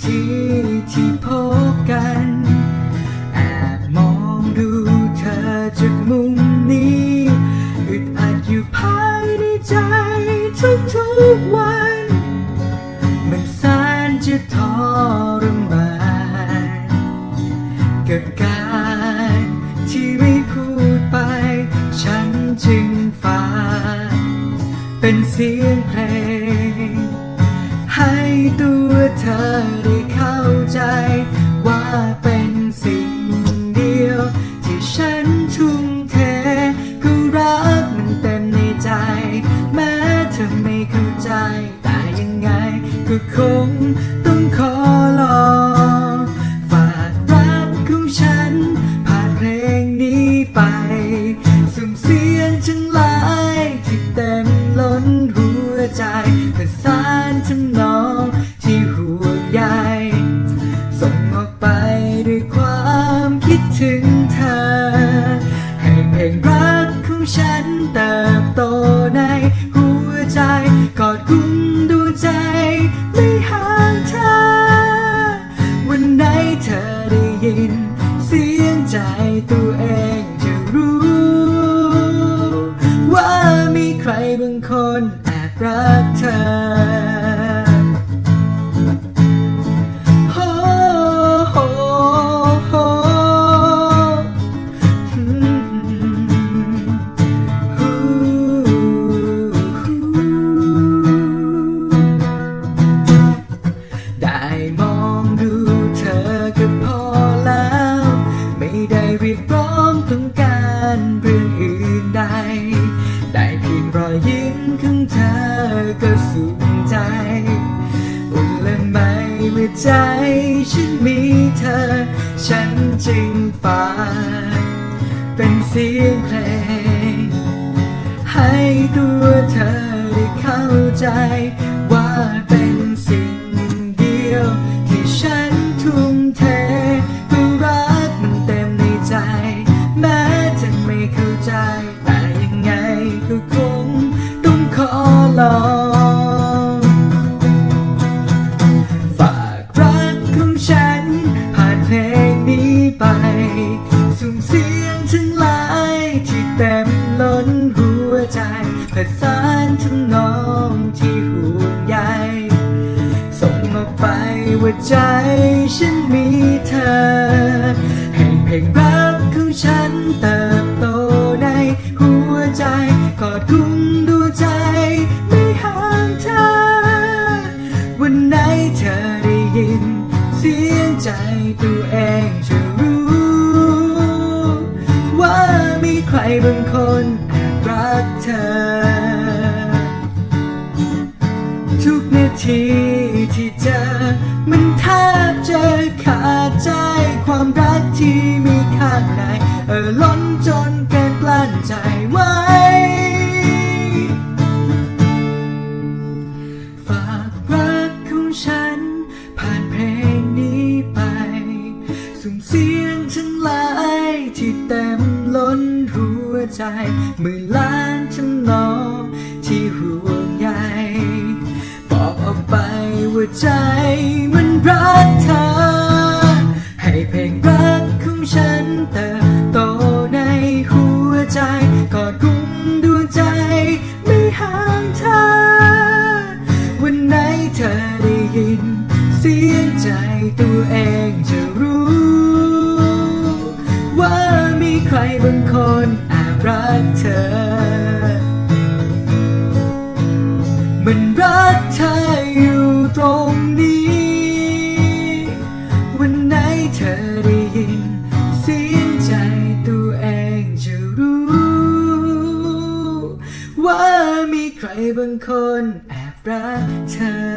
ทีที่พบกันแอบมองดูเธอจากมุมนี้อึดอัดอยู่ภายในใจทุกวันมันแสนจะทรมานกับการที่ไม่พูดไปฉันจึงฟังเป็นเสียงเพลงให้ตัวเธอได้เข้าใจว่าเป็นสิ่งเดียวที่ฉันทุ่มเทก็รักมันเต็มในใจแม้เธอไม่เข้าใจแต่ยังไงก็คงต้องขอลองฝากรักของฉันผ่านเพลงนี้ไปส่งเสียงทั้งหลายที่เต็มล้นหัวใจประสานทำนองที่ห่วงใยส่งออกไปด้วยความคิดถึงเธอให้เพลงรักของฉันเติบโตในหัวใจกอดกุมดวงใจไม่ห่างเธอวันไหนเธอได้ยินเสียงใจตัวเองจะรู้ว่ามีใครบางคนแอบรักเธอได้มองดูเธอก็พอแล้วไม่ได้เรียกร้องต้องการเรื่องอื่นใดได้เพียงรอยยิ้มของเธอก็สุขใจอุ่นและไม่เมื่อใจฉันมีเธอฉันจึงฟังเป็นเสียงเพลงให้ตัวเธอได้เข้าใจว่าเป็นสิ่งเดียวที่ฉันทุ่มเทก็รักมันเต็มในใจแม้จะไม่เข้าใจแต่ยังไงก็คงต้องขอลองฝากรักของฉันผ่านเพลงนี้ไปส่งเสียงทั้งหลายที่เต็มล้นหัวใจประสานทำนองที่ห่วงใยส่งออกไปว่าใจฉันมีเธอให้เพลงรักของฉันเติบโตในหัวใจกอดกุมดวงใจไม่ห่างเธอวันไหนเธอได้ยินเสียงใจตัวเองจะรู้ว่ามีใครบางคนแอบรักเธอทุกนาทีที่เจอมันแทบจะขาดใจความรักที่มีข้างในล้นจนเกินกลั้นใจไว้ฝากรักของฉันผ่านเพลงนี้ไปส่งเสียงทั้งหลายที่เต็มล้นหัวใจหมื่นล้านทำนองที่ห่วงใยบอกออกไปว่าใจมันรักเธอให้เพลงรักของฉันเติบโตในหัวใจกอดกุมดวงใจไม่ห่างเธอวันไหนเธอได้ยินเสียงใจตัวเองจะรู้ว่ามีใครบางคนแอบรักเธอมันรักเธออยู่ตรงนี้วันไหนเธอได้ยินเสียงใจตัวเองจะรู้ว่ามีใครบางคนแอบรักเธอ